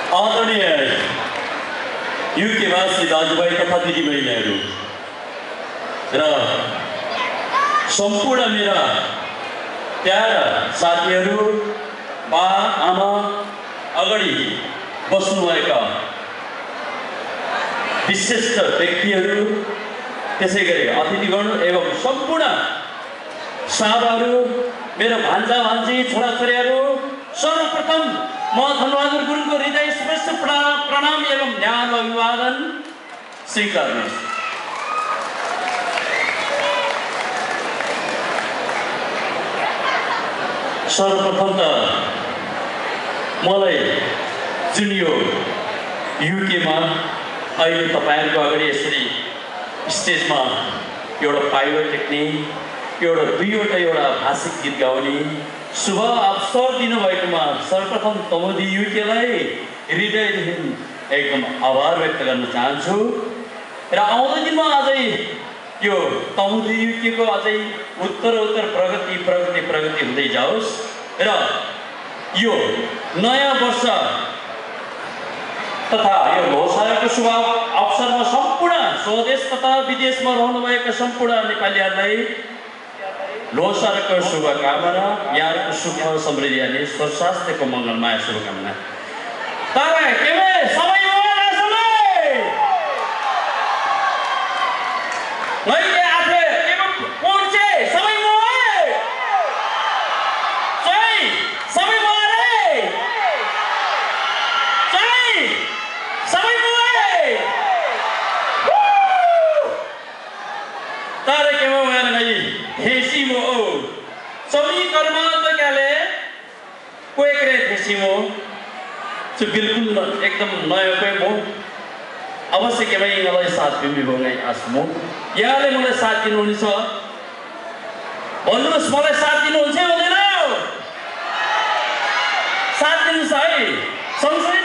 आदरणीय युकेवासी दाजुभाइ तथा दिदीबहिनीहरू र सम्पूर्ण मेरा प्यारा साथीहरू, बा आमा, अगाडि बस्नुभएका विशिष्ट व्यक्तिहरू, त्यसैगरी अतिथिगण एवं सम्पूर्ण साहबहरू, मेरो भान्जा भान्जी छोराछोरीहरू, सर्वप्रथम म धनबहादुर गुरुङको हृदय श्रेष्ठ प्रणाम एवं ध्यान अभिवादन स्वीकार गर्छु। सर्वप्रथम त मलाई जुन यो युकेमा अहिले तपाईहरुको अगाडि यसरी स्टेजमा एउटा पाइलो टेक्ने, एउटा दुईवटा एउटा भाषिक गीत गाउने शुभ अवसर दिनुभएकोमा सर्वप्रथम तमुदी युकेलाई हृदयदेखि एकदम आभार व्यक्त गर्न चाहन्छु। र आउँदो दिनमा अझै यो तमुदी युकेको अझै उत्तर प्रगति हुँदै जाओस् र यो नयाँ वर्ष तथा यो लोसारको शुभ अवसरमा सम्पूर्ण स्वदेश तथा विदेशमा रहनुभएका सम्पूर्ण नेपालीहरूलाई लोसारको शुभकामना, यहाँको सुख समृद्धि अनि स्वास्थ्यको मङ्गलमय शुभकामना। तपाईं केमे सबै मैले आफै एवं कोर्चे सबै मोए चाहिँ सबै मोरे चाहिँ सबै मोए तारे के मो भएन भाइ हेसी मो सबै कर्म त काले कोही करे हेसी मो चाहिँ बिल्कुल एकदम नयाँ कोही मो अवश्य के भाइ मलाई साथ दिनुभयो आसमो यहाँले मलाई साथ दिनुहुन्छ भन्नुहोस्, मलाई साथ दिनुहुन्छ हुँदैन? साथ दिनुहोस् है। सँगसँगै